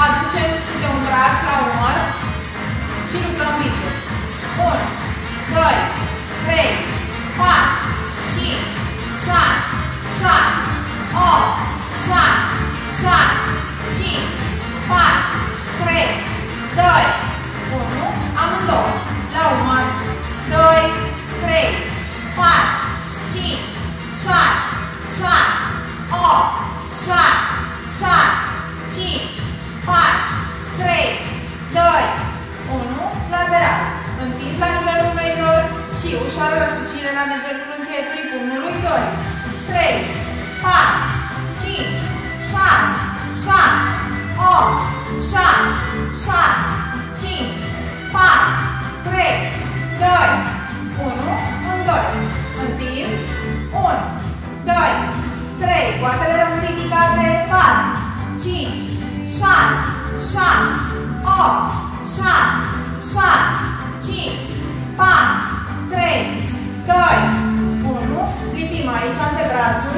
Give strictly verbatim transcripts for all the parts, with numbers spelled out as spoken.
aducem câte un braț la umăr și lucrăm biceps. unu, doi, trei, patru, cinci, șase, șapte, opt, șase, șase, cinci, patru, trei, doi, unu, amândouă. La umăr. doi, trei, patru, cinci, șase, șapte, opt, șase, șase, cinci, patru, trei, doi, unu, lateral. Întins la nivelul umerilor și ușoară răsucire la nivelul încheieturii pumnului. doi, trei, patru, cinci, șase, șapte, opt, șase, șase, cinci, patru, trei, doi, unu, în doi. Întind. unu, doi, trei, coatele rămân ridicate. patru, cinci, șase, șapte, opt, șase, șase, cinci, patru, trei, doi, unu. Lipim aici antebrațul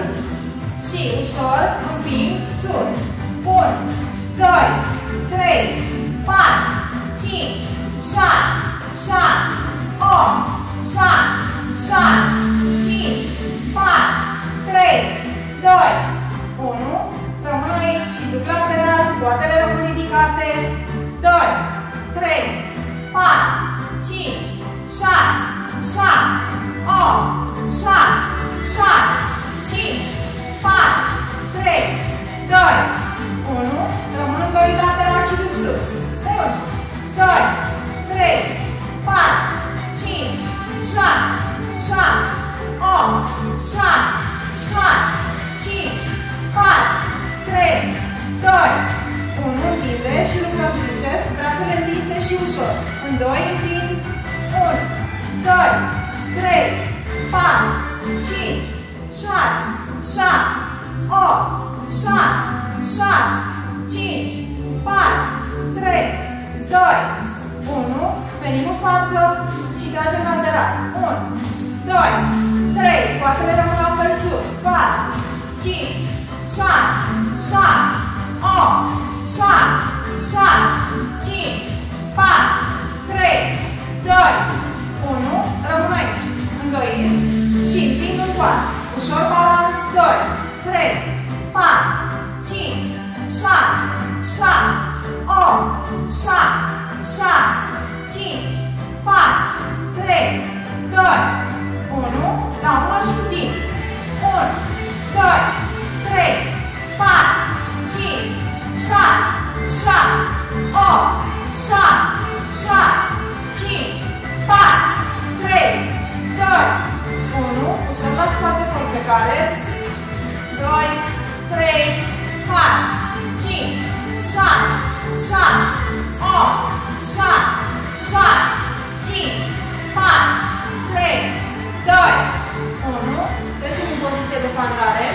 și ușor înfim sus. unu, doi, trei, patru, cinci, șase, șapte, opt, șase, șase, cinci, patru, trei, doi, unu. Rămân aici și duc lateral, coatele rămân ridicate. doi, trei, patru, cinci, șase, șapte, opt, șase, șase, cinci, patru, trei, doi, unu. Rămân în doi lateral și duc sus. unu, doi, trei, patru, cinci, șase, șapte, opt, șase, șase, cinci, patru, trei, doi, unu. Întinde și lucrăm biceps, brațele întinse și ușor. În doi, întind. unu, doi, trei, patru, cinci, șase, șapte, opt, șase, șase, cinci, patru, trei, doi, unu. Venim în față și tragem lateral. unu, doi, trei, coatele rămân la fel sus. patru, cinci, șase, șapte, opt, șase, șase, cinci, patru, trei, doi, unu. Rămân aici. Îndoim și întind în coadă. Ușor balans. doi, trei, patru, cinci, șase, șapte, opt, șase, șase, cinci, patru, trei, doi, unu. La umăr și întind. unu, doi, trei, patru, cinci, șase, șapte, opt, șase, șase, cinci, patru, trei, doi, unu. Ușor la spate fără plecare. doi, trei, patru, cinci, șase, șapte, opt, șase, șase, cinci, patru, trei, doi, unu. Trecem în poziție de fandare.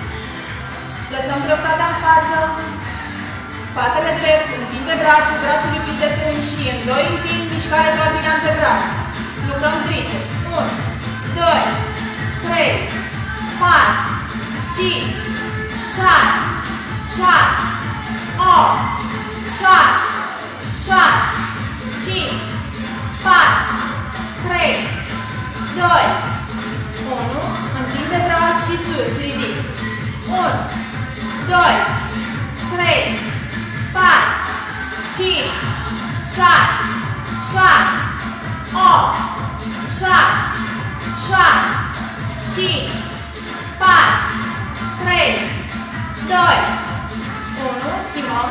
Lăsăm greutatea în față. Spatele drept, întinde brațul, brațul lipit de trei și în doi întind, mișcare doar din antebraț. Lucrăm triceps. unu, doi, trei, patru, cinci, șase, șapte, opt, șase, șase, cinci, patru, trei, doi, unu. Întinde braț și sus, ridic. unu, doi, trei, patru, cinci, șase, șapte, opt, șase, șase, cinci, patru, trei, doi, unu. Schimbăm.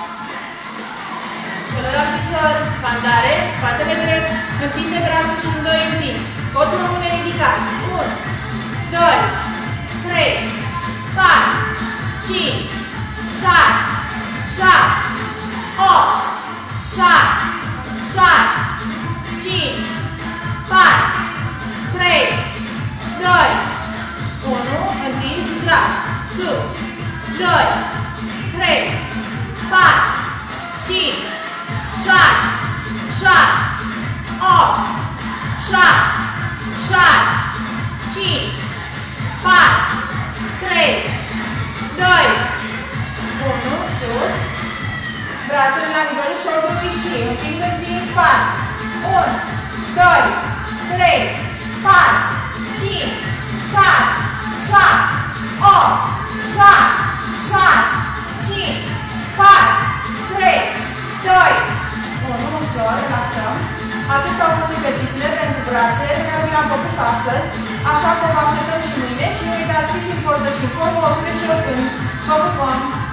Celălalt picior, fandare, spatele drept, întinde brațul și în doi întind. Totul rămâne ridicat. unu, doi, trei, patru, cinci, șase, șapte, opt, șase, șase, cinci, patru, trei, doi, unu. Întind și trag. Sus. doi, trei, patru, cinci, șase, șapte, opt, șase, șase, cinci, patru, trei, doi, unu. Sus. brațele la nivelul șoldului și împingând din spate. unu, doi, trei, patru, cinci, șase, șapte, opt, șase, cinci, patru, trei, doi, unu, ușor, relaxăm. Acestea au fost exercițiile pentru brațe pe care vi le-am propus astăzi, așa că vă așteptăm și mâine și nu uitați, fiți în formă și în formă, oriunde și oricând. Vă pupăm!